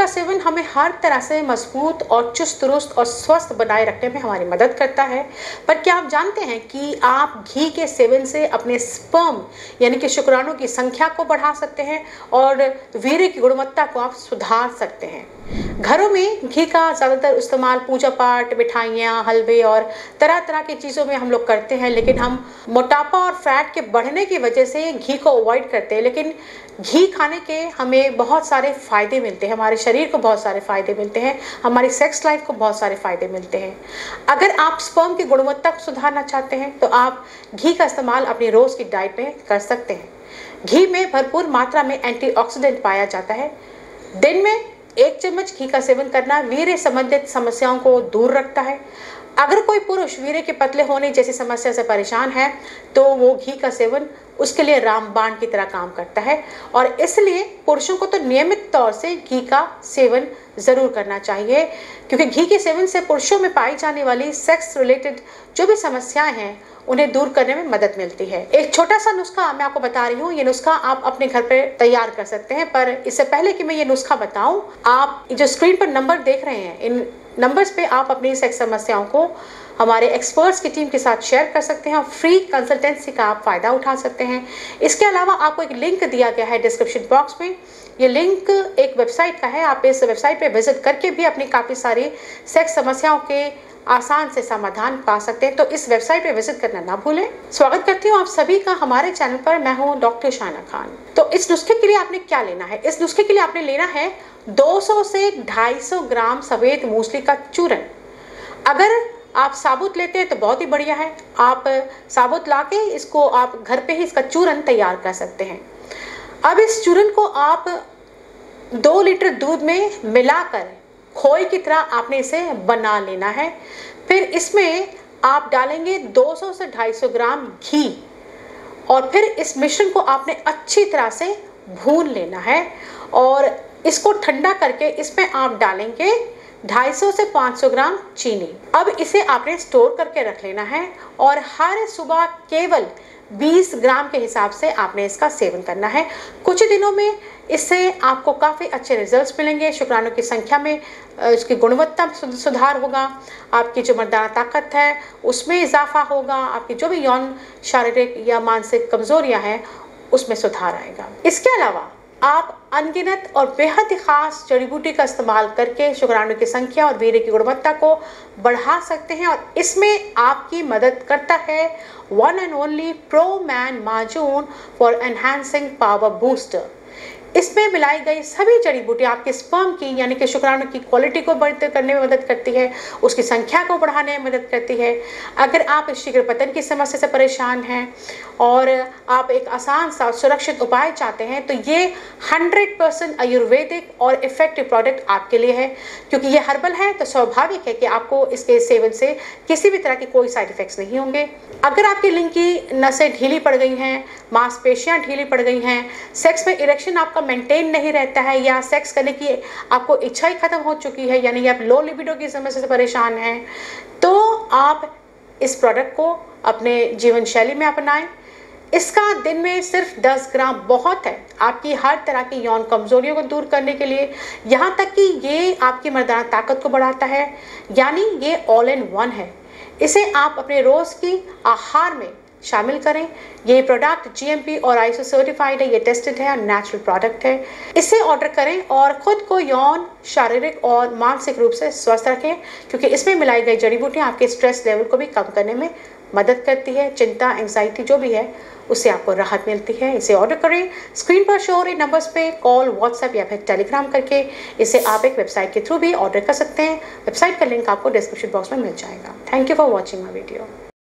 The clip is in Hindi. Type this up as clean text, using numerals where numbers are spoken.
सेवन हमें हर तरह से मजबूत और चुस्त दुरुस्त और स्वस्थ बनाए रखने में हमारी मदद करता है। पर क्या आप जानते हैं कि आप घी के सेवन से अपने स्पर्म यानी कि शुक्राणु की संख्या को बढ़ा सकते हैं और वीर्य की गुणवत्ता को आप सुधार सकते हैं। घरों में घी का ज़्यादातर इस्तेमाल पूजा पाठ, मिठाइयाँ, हलवे और तरह तरह की चीज़ों में हम लोग करते हैं, लेकिन हम मोटापा और फैट के बढ़ने की वजह से घी को अवॉइड करते हैं। लेकिन घी खाने के हमें बहुत सारे फ़ायदे मिलते हैं, हमारे शरीर को बहुत सारे फ़ायदे मिलते हैं, हमारी सेक्स लाइफ को बहुत सारे फ़ायदे मिलते हैं। अगर आप स्पर्म की गुणवत्ता को सुधारना चाहते हैं तो आप घी का इस्तेमाल अपनी रोज़ की डाइट में कर सकते हैं। घी में भरपूर मात्रा में एंटीऑक्सीडेंट पाया जाता है। दिन में 1 चम्मच घी का सेवन करना वीर्य संबंधित समस्याओं को दूर रखता है। अगर कोई पुरुष वीर्य के पतले होने जैसी समस्या से परेशान है तो वो घी का सेवन उसके लिए रामबाण की तरह काम करता है, और इसलिए पुरुषों को तो नियमित तौर से घी का सेवन ज़रूर करना चाहिए, क्योंकि घी के सेवन से पुरुषों में पाई जाने वाली सेक्स रिलेटेड जो भी समस्याएं हैं उन्हें दूर करने में मदद मिलती है। एक छोटा सा नुस्खा मैं आपको बता रही हूँ। ये नुस्खा आप अपने घर पे तैयार कर सकते हैं, पर इससे पहले कि मैं ये नुस्खा बताऊं, आप जो स्क्रीन पर नंबर देख रहे हैं, इन नंबर्स पे आप अपनी सेक्स समस्याओं को हमारे एक्सपर्ट्स की टीम के साथ शेयर कर सकते हैं और फ्री कंसल्टेंसी का आप फ़ायदा उठा सकते हैं। इसके अलावा आपको एक लिंक दिया गया है डिस्क्रिप्शन बॉक्स में। ये लिंक एक वेबसाइट का है, आप इस वेबसाइट पे विजिट करके भी अपनी काफ़ी सारी सेक्स समस्याओं के आसान से समाधान पा सकते हैं। तो इस वेबसाइट पे विजिट करना ना भूलें। स्वागत करती हूँ आप सभी का हमारे चैनल पर। मैं हूँ डॉक्टर शाना खान। तो इस नुस्खे के लिए आपने क्या लेना है? इस नुस्खे के लिए आपने लेना है 200 से 250 ग्राम सफ़ेद मूसली का चूरन। अगर आप साबुत लेते हैं तो बहुत ही बढ़िया है। आप साबुत लाके इसको आप घर पे ही इसका चूरन तैयार कर सकते हैं। अब इस चूरन को आप 2 लीटर दूध में मिलाकर खोए की तरह आपने इसे बना लेना है। फिर इसमें आप डालेंगे 200 से 250 ग्राम घी, और फिर इस मिश्रण को आपने अच्छी तरह से भून लेना है और इसको ठंडा करके इसमें आप डालेंगे 250 से 500 ग्राम चीनी। अब इसे आपने स्टोर करके रख लेना है और हर सुबह केवल 20 ग्राम के हिसाब से आपने इसका सेवन करना है। कुछ दिनों में इससे आपको काफ़ी अच्छे रिजल्ट्स मिलेंगे। शुक्राणु की संख्या में इसकी गुणवत्ता सुधार होगा, आपकी जो मर्दाना ताकत है उसमें इजाफा होगा, आपकी जो भी यौन शारीरिक या मानसिक कमजोरियां हैं उसमें सुधार आएगा। इसके अलावा आप अनगिनत और बेहद ख़ास जड़ी बूटी का इस्तेमाल करके शुक्राणु की संख्या और वीर्य की गुणवत्ता को बढ़ा सकते हैं, और इसमें आपकी मदद करता है one and only pro man माजून फॉर एनहांसिंग पावर बूस्टर। इसमें मिलाई गई सभी जड़ी बूटी आपके स्पर्म की यानी कि शुक्राणु की क्वालिटी को बढ़ते करने में मदद करती है, उसकी संख्या को बढ़ाने में मदद करती है। अगर आप शीघ्र पतन की समस्या से परेशान हैं और आप एक आसान सा सुरक्षित उपाय चाहते हैं तो ये 100% आयुर्वेदिक और इफेक्टिव प्रोडक्ट आपके लिए है। क्योंकि ये हर्बल है तो स्वाभाविक है कि आपको इसके सेवन से किसी भी तरह के कोई साइड इफेक्ट्स नहीं होंगे। अगर आपकी लिंग की नसें ढीली पड़ गई हैं, मांसपेशियां ढीली पड़ गई हैं, सेक्स में इरेक्शन आपका मेंटेन नहीं रहता है, या सेक्स करने की आपको इच्छा ही खत्म हो चुकी है, यानी आप लो लिबिडो की समस्या से परेशान हैं, तो आप इस प्रोडक्ट को अपने जीवन शैली में अपनाएं। इसका दिन में सिर्फ 10 ग्राम बहुत है आपकी हर तरह की यौन कमजोरियों को दूर करने के लिए। यहाँ तक कि ये आपकी मर्दाना ताकत को बढ़ाता है, यानी ये ऑल इन वन है। इसे आप अपने रोज़ की आहार में शामिल करें। ये प्रोडक्ट GMP और ISO सर्टिफाइड है, ये टेस्टेड है और नेचुरल प्रोडक्ट है। इसे ऑर्डर करें और ख़ुद को यौन, शारीरिक और मानसिक रूप से स्वस्थ रखें, क्योंकि इसमें मिलाई गई जड़ी बूटियाँ आपके स्ट्रेस लेवल को भी कम करने में मदद करती है। चिंता, एंग्जाइटी जो भी है उससे आपको राहत मिलती है। इसे ऑर्डर करें स्क्रीन पर शो हो रहे नंबर्स पे कॉल, व्हाट्सएप या फिर टेलीग्राम करके। इसे आप एक वेबसाइट के थ्रू भी ऑर्डर कर सकते हैं। वेबसाइट का लिंक आपको डिस्क्रिप्शन बॉक्स में मिल जाएगा। Thank you for watching my video.